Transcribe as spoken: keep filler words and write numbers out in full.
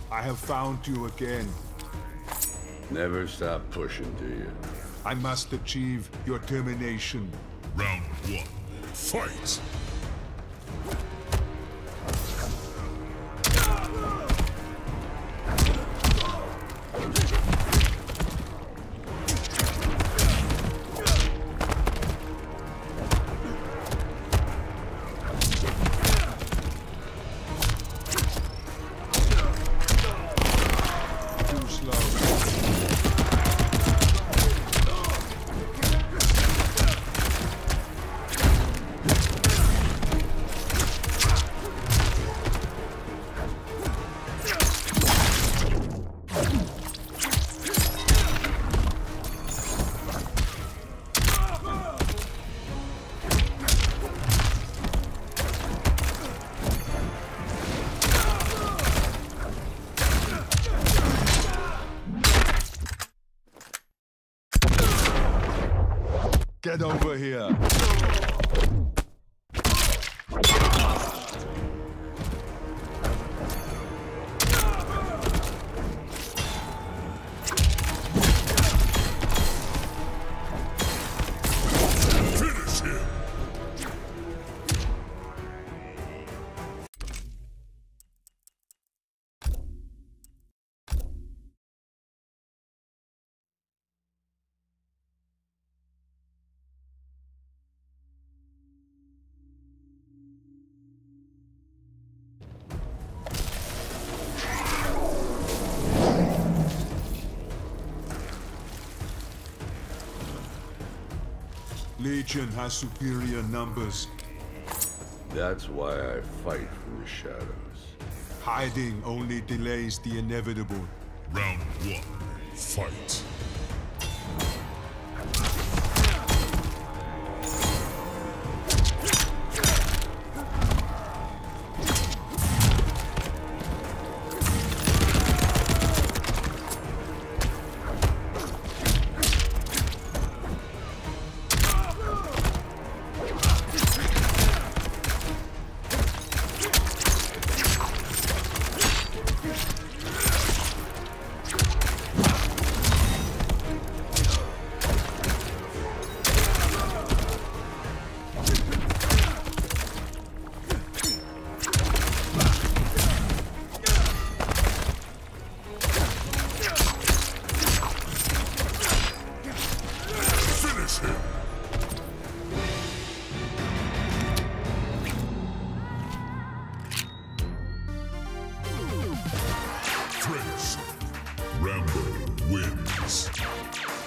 I have found you again. Never stop pushing, do you? I must achieve your termination. Round one, fight! Get over here. Finish him! Legion has superior numbers. That's why I fight from the shadows. Hiding only delays the inevitable. Round one, fight! Rambo wins.